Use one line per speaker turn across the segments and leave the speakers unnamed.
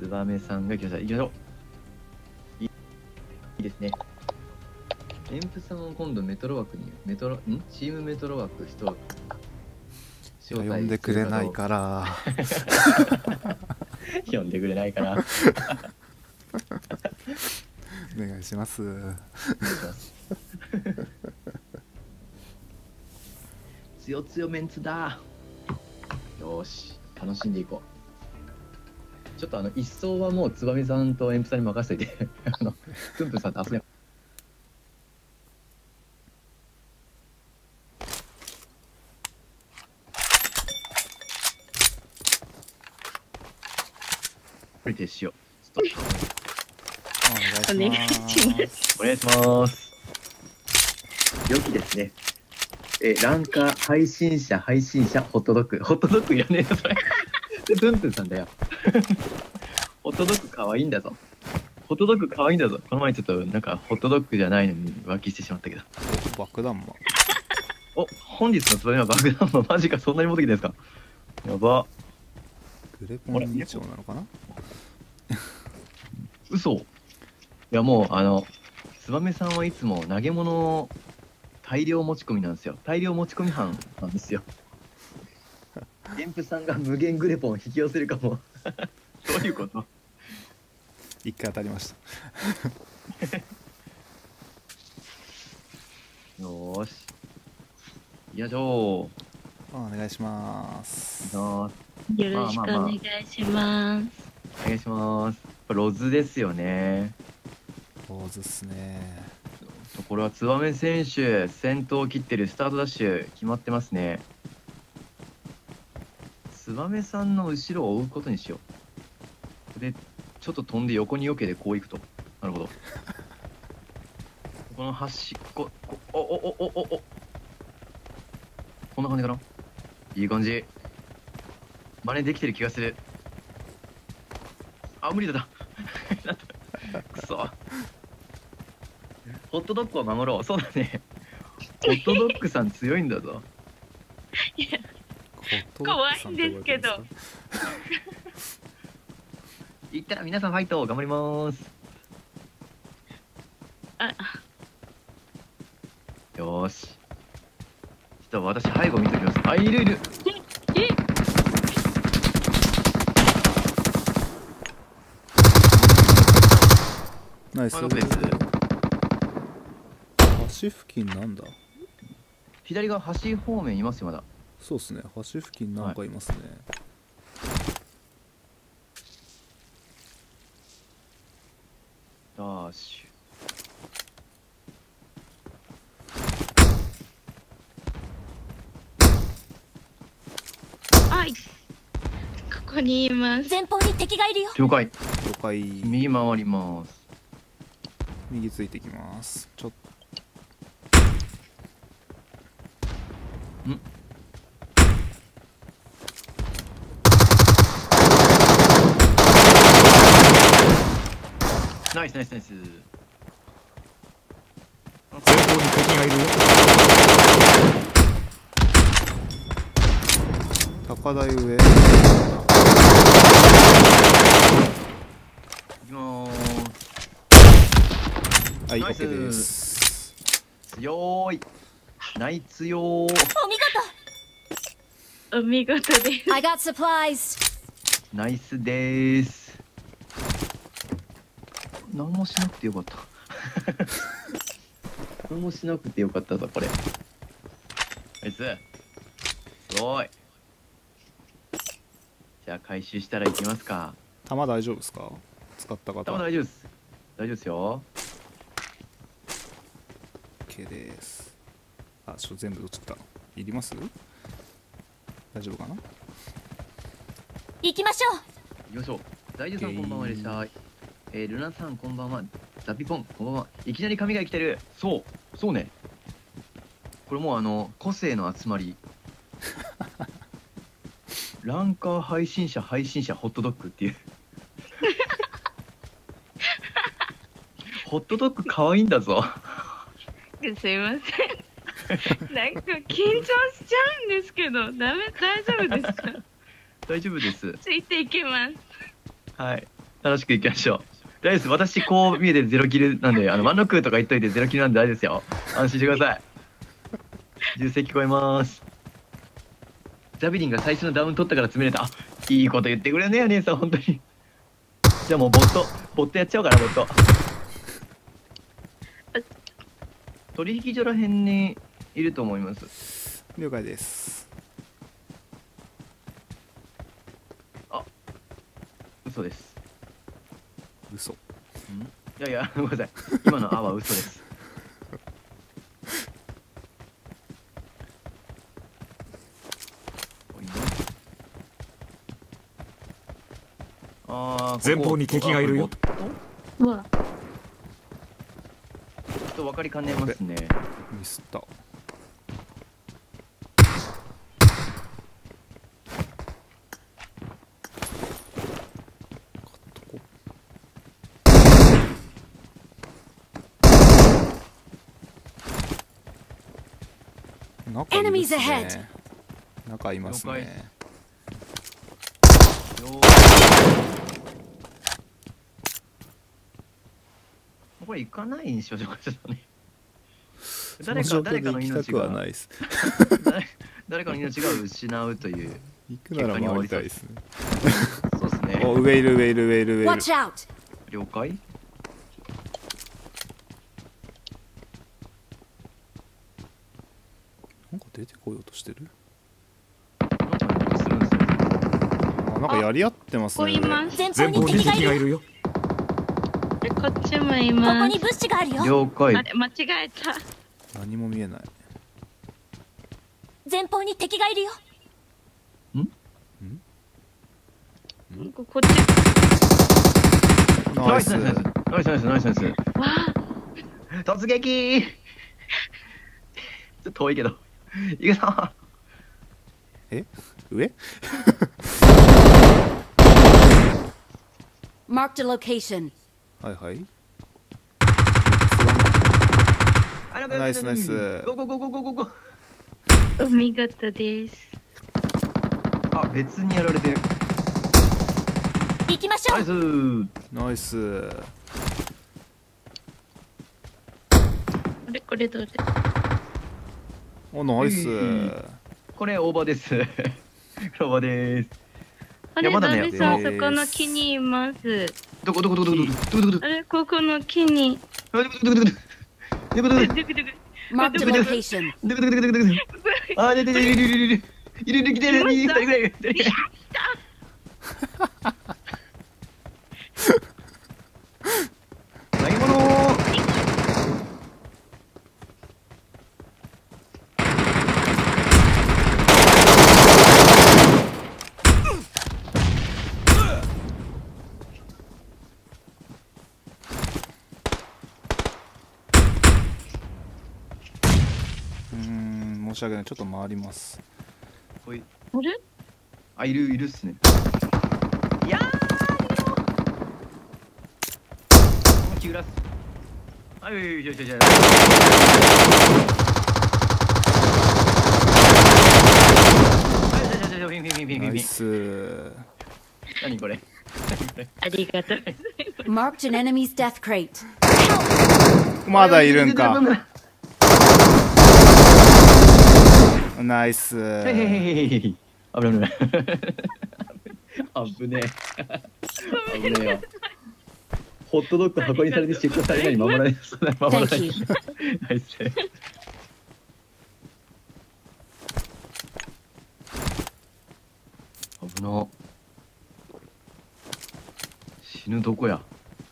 ツバメさんが来ました。行きましょう。いいですね。エンプさんを今度メトロ枠に、チームメトロ枠人、
呼んでくれないから。
呼んでくれないから。
お願いします。
お願いします。強強メンツだ。よーし、楽しんでいこう。ちょっと一層はもうつばみさんとエンプさんに任せといて、プンプンさんと遊べ。これでしよう。
お願いします。
お願いします。良きですね。ランカ配信者ホットドッグ。ホットドッグいらねえよそれ。でプンプンさんだよ。ホットドッグ可愛いんだぞ。ホットドッグ可愛いんだぞ。この前ちょっとなんかホットドッグじゃないのに浮気してしまったけど。
爆弾魔。
お、本日のつばみは爆弾魔。マジか、そんなに持ってきてるんですか。やば。
グレポン議長なのかな。
嘘。いやもうつばめさんはいつも投げ物を大量持ち込みなんですよ。大量持ち込み犯なんですよ。エンプさんが無限グレポンを引き寄せるかも。どういうこと。
一回当たりました。
よーし。よいしょー。
お願いします。
よ
ろしくお願いします。
お願いします。ロズですよね。
ロズっすね。
これはつばめ選手先頭を切ってる。スタートダッシュ決まってますね。つばめさんの後ろを追うことにしよう。でちょっと飛んで横に避けてこういくと。なるほど。この端っこ、おこんな感じかな。いい感じ。真似できてる気がする。あ、無理だくそ。ホットドッグを守ろう。そうだね。ホットドッグさん強いんだぞ。
いや、怖いんですけど。
行ったら皆さんファイト頑張ります。よーし。ちょっと私背後見ておきます。あ、いるいる。
ナイス。
橋
付近なんだ。
左側橋方面いますよまだ。
そうっすね。橋付近なんかいますね。
ダッシ
ュ。はい。ここにいます。
前方に敵がいるよ。
了解。
了解。
右回ります。
右ついてきます。ちょっと。
ナイスナイスナイス。
前方に敵がいるよ。高台上。
いきまーす。
はい、OK です。
強い。ナイツよー。
お見事。
お見事です。
I got supplies.
ナイスでーす。何もしなくてよかった。何もしなくてよかったぞこれ。ナイス。すごい。じゃあ回収したら行きますか。
弾大丈夫ですか？使った方。
弾大丈夫です。大丈夫ですよ。
OK です。あ、全部どっちったの？いります？大丈夫かな？
行きましょう。
行きましょう。大丈夫さんこんばんは、いらっしゃい。ルナさんこんばんは。ザピポンこんばんは。いきなり神が来てる。そうね。これもう個性の集まり。ランカー配信者ホットドッグっていう。ホットドッグ可愛いんだぞ。
すいません。なんか緊張しちゃうんですけど、大丈夫ですか？
大丈夫です。
ついていきます。
はい。 楽しくいきましょう。大丈夫です。私こう見えてゼロキルなんで、ワンノックとか言っといてゼロキルなんで大丈夫ですよ。安心してください。銃声聞こえます。ザビリンが最初のダウン取ったから詰めれた。あ、いいこと言ってくれるね、姉さん、本当に。じゃあもうボットやっちゃおうかな、ボット。取引所らへんにいると思います。
了解です。
嘘です。
嘘。
いやいや、ごめんなさい。今の「あ」は嘘です。
前方に敵がいるよ。
うわ、
ちょっと分かりかねますね。
ミスった。中いるっす
Enemies
ね
ahead。
中います
了解
ね。
これ行かない印象じゃちょっとね。
その状況で行きたくはないです。
誰かの命が失うという。
行くなら回りたいですね。
そうですね。
お、上いる上いる上いる上いる。
Watch out!
了解。
なんか出てこようとしてる。
なんか何するんですよ。
あ、なんかやり合ってますね。
ここいます。
前方
前方に
に敵がいるよ。
敵がいるよ。
でこっちもい
ここ
ます
に。物資があるよ。
了解
あ。れ間違えた。
何も見えない。
前方に敵がいるよ。
こっち。
ナイス。
ナイスナイスナイスナイスナイス。
わあ、
突撃ちょっと遠いけど。いくぞ。
え、上。
Marked a location。
はいはい。
ナ
イスナイス
ゴゴゴゴゴゴゴ。
お見事です。
あ、別にやられてる。
行きましょ
ナイ
う。
ス。
ナイス。
あれこれどうで。
お、ナイス。
これオーバーです。オーバーです。
あれ
いやまだね
ダビさん
です
そこの木にいます。
どこどこどこどこどこどこどこ
あれここの木に。
どこどこどこどこどこどこどこ
ドゥクドゥク。
Marked a location。
どこどこどこどこどこあ、出てるいるいるいるいるいるいる来てる2人ぐらいいる。投げ物。
申し訳ない。ちょっと回ります。
ほい。
あれ
あ、いるっすね。いやー、気裏す。あ、よいよいよいよいよ。
ナイス。
何これ。
ありがとう。
Marked an enemy's death crate。
まだいるんか。ナイス。
危ない危ない。危ねえ。危ねえよ。ホットドッグ箱にされて出荷されないに守られない。守られない。
Thank you。
ナイス。危な。死ぬどこや。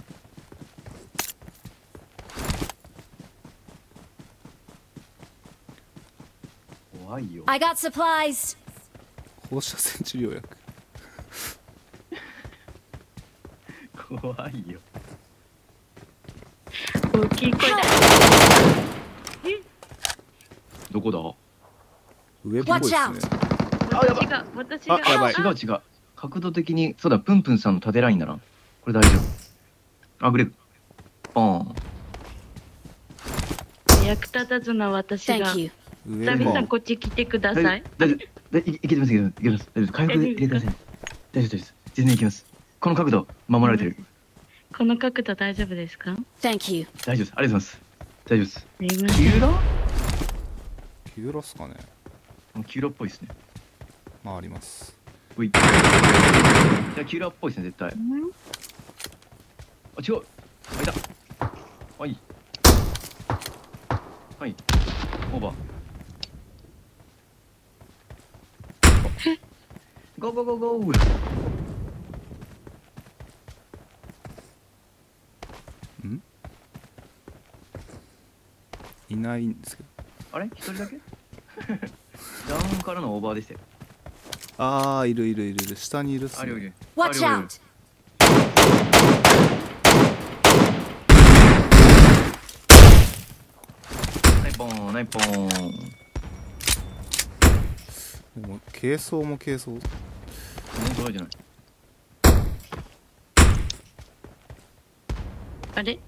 怖いよ。
I got supplies。
放射線治療薬。
怖いよ。
大きい声だ。
どこだ。
上っぽいですね。
あ、やばい。
私が。
あやばい
違う違う。角度的に、そうだ、プンプンさんの縦ラインだな。これ大丈夫。あ、グレー。ボーン。
役立たずな私が。
Thank you。
上
ダビさん
も
こっち来てください。
大丈夫。いけてます、いけてます。大丈夫です。回復入れてください。大丈夫です。全然いきます。 この角度守られてる。
この角度大丈夫ですか？
Thank you.
大丈夫です。ありがとうございます。大丈夫です。
すいま
キ
せん。
ューラ
キューラっすかね。
キューラっぽいですね。
まああります。
うい。じゃあキューラっぽいですね、絶対。あ、違う。あ、いた。はい。はい。オーバー。ゴーゴーゴーゴー。
いないんですけど。
あれ一人だけダウンからのオーバーでしたよ。
ああ、いるいるいるいる。下にいるっすね。
あれより。
Watch out!
ナイポーン、ナイポーン。
でも軽装も軽装。
全然捉えてない。
あれ？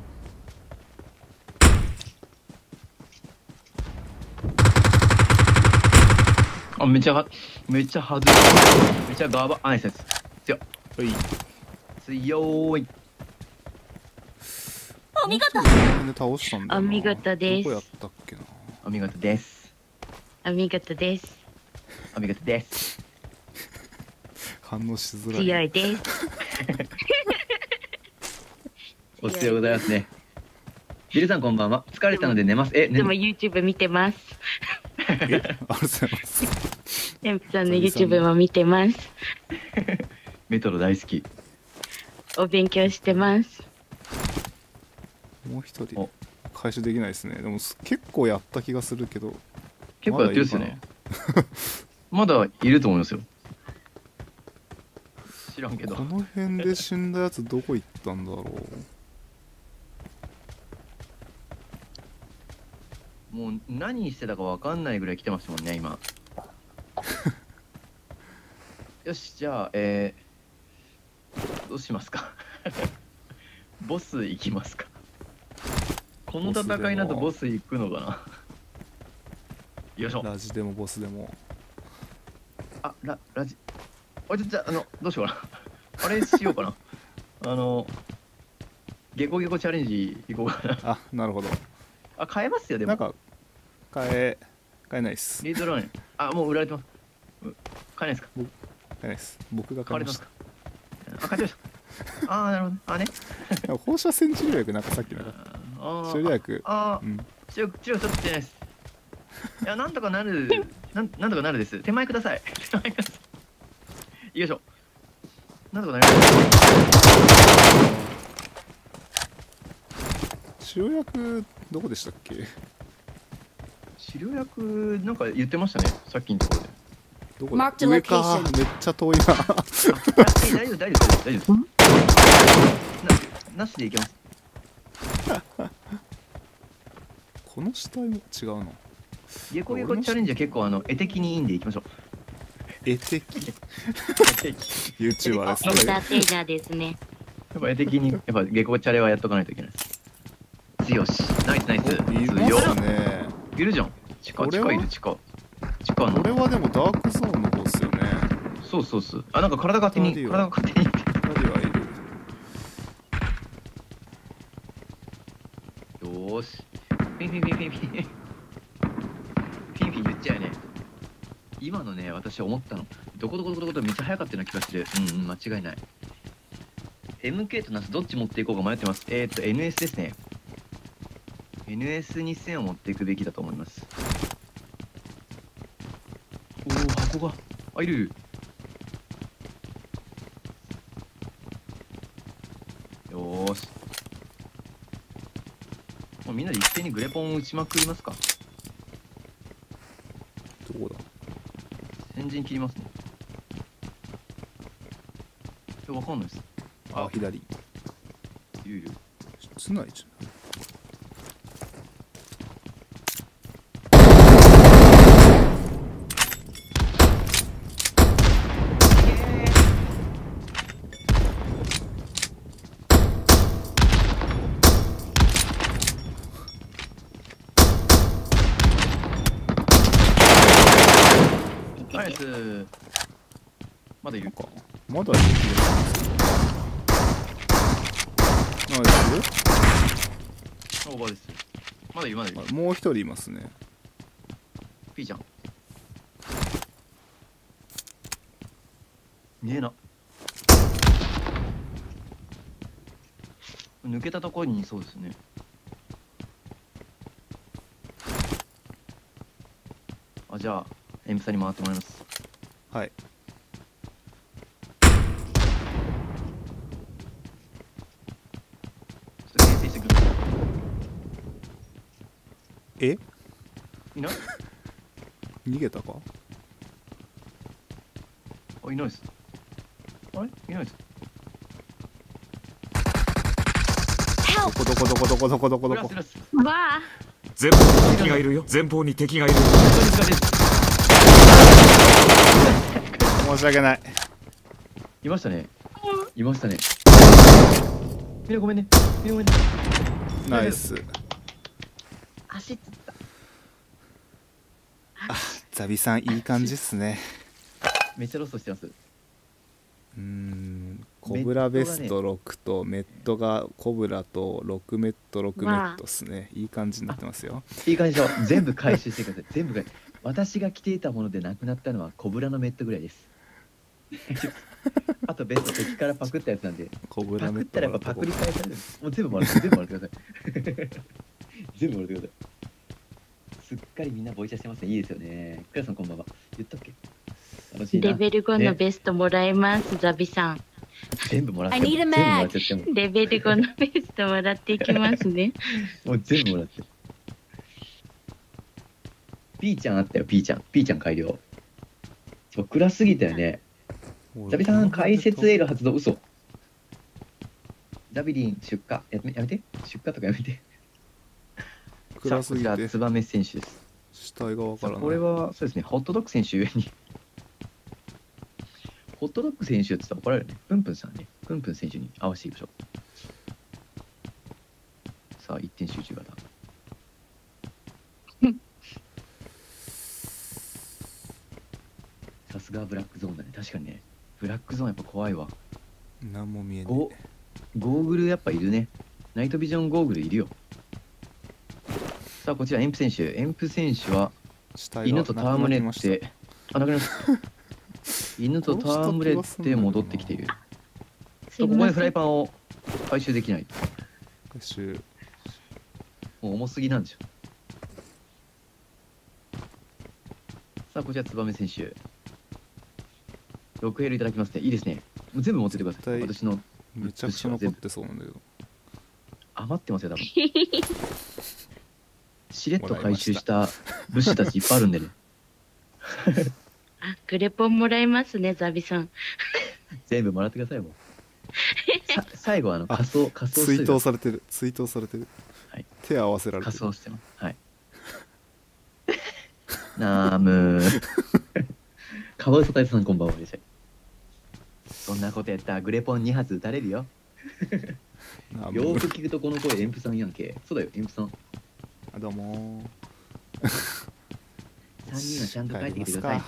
あ、めっちゃ外れ。めっちゃガーバ。あ、ナイスです。強っ。
はい。
強い。
お見事。
で倒したんだよな。
お見事です
どこやったっけな。
お見事です。
お見事です。
お見事です。
反応しづらい。
強いです。
お強いございますね。ビルさんこんばんは。疲れたので寝ます。え、
いつも
ね、
YouTube 見てます。
ありがとうございます。
テンプさんの YouTube も見てます。
メトロ大好き。
お勉強してます。
もう一人
お
回収できないですね。でも結構やった気がするけど。
結構やってるっすよね。まだいると思いますよ。知らんけど
こ。の辺で死んだやつどこ行ったんだろ
もう何してたかわかんないぐらい来てますもんね、今。よし、じゃあ、どうしますか。ボス行きますか。この戦いだとボス行くのかな。よいしょ
う。。ラジでもボスでも。
あ、ラジ。あ、じゃあ、どうしようかな。あれしようかな。ゲコゲコチャレンジ行こうかな。
あ、なるほど。
あ、買えますよ、でも。
なんか買えないっす。
リードラーに。あ、もう売られてます。買えないですか。
買えないっす。僕が買いまし
買われてますか。あ、買ってました。あー、なるほど。あね。
た。放射線治療薬なんかさっきなかった。
あ
治療薬。
あー、
うん。
治療取ってないです。いや、なんとかなる。なんとかなるです。手前ください。手前ください。よいしょ。なんとかなる。
治療薬どこでしたっけ？
治療薬なんか言ってましたね。さっきのところで。
どこ
Mark the
だ？上か。
location.
めっちゃ遠いな。
大丈夫、大丈夫、大丈夫。なしでいけます。
この死体も違うの。
ゲコゲコチャレンジは結構絵的にいいんでいきましょう。
絵的 YouTuber ですね。
エンターテイナーですね。
やっぱ絵的にやっぱゲコチャレはやっとかないといけないです。強し、ナイスナイス。
い
強
ますね。
いるじゃん。地下
これはい
る地下。地下の。
これはでもダークゾーンの方っすよね。
そうそうそう。あ、なんか体勝手に
二人は
体が勝手に。
二人はいる。
よーし。ピンピンピンピンピン。ピンピン言っちゃうね。今のね、私思ったの。どこどこどこどことめっちゃ速かったような気がする。うんうん、間違いない。MK とナスどっち持っていこうか迷ってます。NS ですね。NS2000 を持っていくべきだと思います。おお、箱が。あ、いる。よーし。もうみんなで一斉にグレポンを打ちまくりますか。
どこだ？
先陣切りますね。わかんないです。
あ、左。
いるいる。
室内じゃん。
ナイス。まだいる。
なんかまだいる気がします。
オーバーです。まだいるまだいる。
あもう一人いますね。
ピーちゃん。ねえな。抜けたところにいそうですね。あ、じゃあ、エンプさんに回ってもらいます。
はい。
ちょっと牽制してくる。
え
いない？
逃げたか？
あ、いないです。あれいないです。
どこどこどこどこどこどこどこ。
プラス。
わあ、
前方に敵がいるよ。前方に敵がいるよ。
申し訳ない。
いましたね。いましたね。みんなごめんね。みんなごめんね。
ナイス。
走ってた。
ザビさんいい感じっすね。
めっちゃロストしてます。
コブラベスト6とメットがコブラと6メット6メットっすね。いい感じになってますよ。
いい感じでしょ。全部回収してください。全部回収。私が着ていたものでなくなったのはコブラのメットぐらいです。あとベスト敵からパクったやつなんで。
コブラメット
パクったらやっぱパクリ返される。もう全部もらってください。全部もらってください。すっかりみんなボイチャしてますね。いいですよね。クラさんこんばんは。言ったっけ？楽しいな。
レベル5のベストもらえます、ザビさん。
全部もらって
I
も
need a
全部もらっ
mag.
ちゃっても
レベル5のベストもらっていきますね。
もう全部もらって。ピーちゃんあったよ、ピーちゃん。ピーちゃん改良。暗すぎたよね。ザビさん、解説エール発動、嘘。ザビリン出荷。やめて。出荷とかやめて。
暗すぎ
さあ、こち
て
ら、ツバメ選手です。
死体がわからない。
これは、そうですね、ホットドッグ選手上に。ホットドッグ選手って言ったら怒られるね。プンプンさんね。プンプン選手に合わせていきましょう。さあ、一点集中型。さすがブラックゾーンだね。確かにね。ブラックゾーンやっぱ怖いわ。
何も見えない。
ゴーグルやっぱいるね。ナイトビジョンゴーグルいるよ。さあ、こちらエンプ選手。エンプ選手は
死体が
犬と戯れ
なくなりました。
て、あ、なくなりました。犬と戯れて戻ってきている。ここでフライパンを回収できない。
回収。
もう重すぎなんでしょ。さあ、こちらツバメ選手。6ヘルいただきますね。いいですね。もう全部持ってってください。
絶対
私の
めちゃくちゃ残ってそうなんだけど。
余ってますよ、多分。しれっと回収した物資たちいっぱいあるんでね。
あ、グレポンもらえますね、ザビさん。
全部もらってください、もう。最後は仮装
追悼されてる。追悼されてる。
はい、
手合わせられて
仮
る。
装してます。はい。ナムー。カワウソタイさんこんばんはでした。そんなことやったらグレポン2発撃たれるよ。
あ
よーく聞くとこの声エンプさんやんけ。そうだよ、エンプさん。
あどうも
3人はちゃんと帰ってきてください。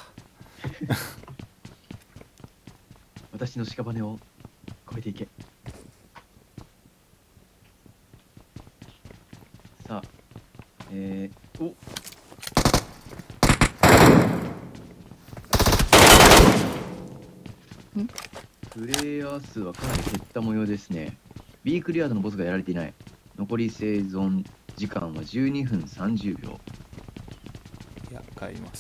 私の屍を越えていけ。さあ、おプレイヤー数はかなり減った模様ですね。B クリアードのボスがやられていない。残り生存時間は12分30秒。
いや帰ります。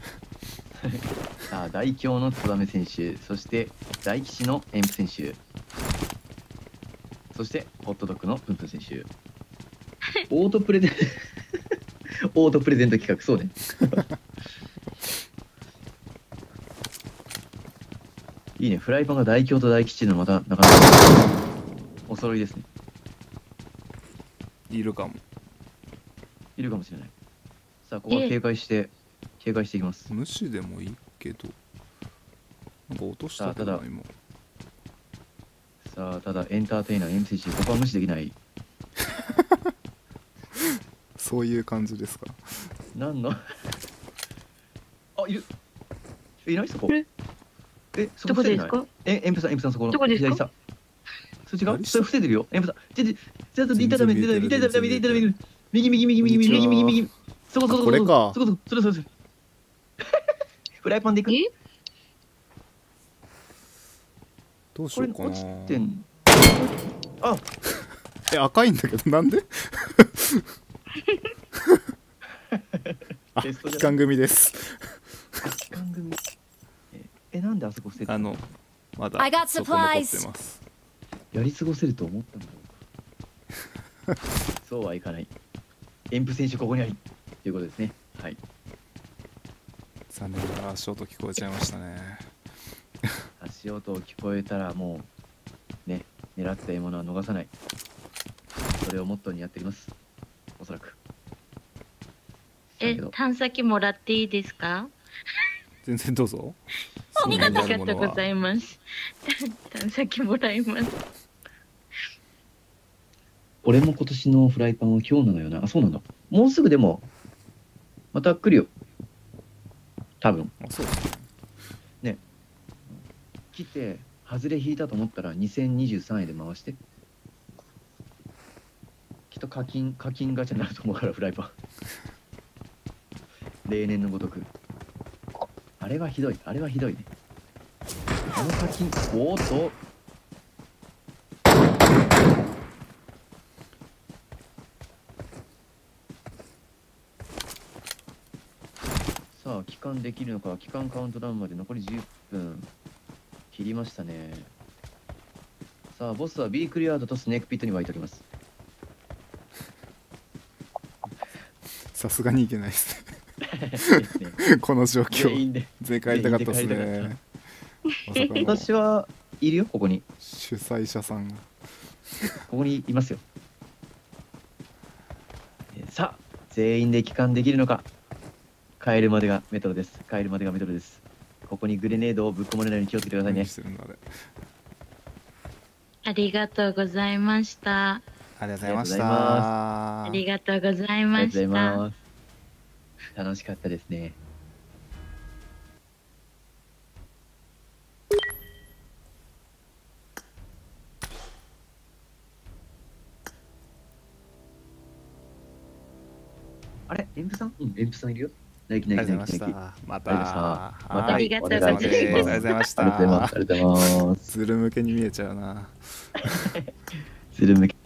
さあ、大凶のツバメ選手、そして大騎士のエンプ選手、そしてホットドッグのプンプン選手。オートプレゼンオートプレゼント企画、そうね。いいね、フライパンが大凶と大吉のまたなかなかお揃いですね。
いるかも。
いるかもしれない。さあ、ここは警戒していきます。
無視でもいいけど、なんか落としたけどな今。
さあ、ただエンターテイナー M 選手、ここは無視できない。
そういう感じですか。
なんのあ、いる。いないそこ。そ
どこ
こ来てない。
ですか？
エンプさんそこの
どこですか？
左下。 それ違う
何した
それ伏せてるよ。エンプさん。ちょっと、リタダメ、リタダメ、リタダメ。右、右、右、右、右、右、右、右。そこ、そこ、
これか
そこ、それ、それ、それ。フライパンでいく
え
どうし
これ
ようかな。
落ちてん。あ、
赤いんだけど、なんであ、
テストじゃない
期間組です。
期間組。なんであそこ伏せてんの
まだ
I got
そこ残って
supplies
ます。
やり過ごせると思ったんだろうか。そうはいかない。エンプ選手ここにあり。ということですね。はい。
残念ながら足音聞こえちゃいましたね。
足音を聞こえたらもう、ね、狙った獲物は逃さない。それをモットーにやっております。おそらく。だけど
探査機もらっていいですか？
全然どうぞ。
ありがとうご
は
ざいます。探査機もらいます。
俺も今年のフライパンは今日なのよな。あ、そうなんだ。もうすぐでも、また来るよ。多分。
あ、そうですね。
来て、外れ引いたと思ったら2023円で回して。きっと課金ガチャになると思うから、フライパン。例年のごとく。あれはひどい。あれはひどいね。あの課金、おーっと。さあ、帰還できるのか。帰還カウントダウンまで残り10分。切りましたね。さあ、ボスはビークリアードとスネークピットに湧いております。
さすがにいけないです
ですね
ね。この状況。
全員で。
全帰りたかったです
全員で帰り
ね。まさかの
私はいるよ、ここに。
主催者さんが。
ここにいますよ。さあ、全員で帰還できるのか。帰るまでがメトロです。帰るまでがメトロです。ここにグレネードをぶっ込まれないように気をつけてくださいね
何。してるんだあれ。
ありがとうございました。
ありがとうございまし
あ
た。
ありがとうござい
ありがとうござい
ました。
ます。楽しかったですね。あれ、エンプさん？うん、エンプさんいるよ。ナイキナイキ
ありがとうご
ナイキナイキ。
ざいました。また。
ありがとうございましたまた
ありがとうございます
お願いし
ありがとうございました。
ありがとうございます。ありがとうございます。
ズル向けに見えちゃうな。
ズル向け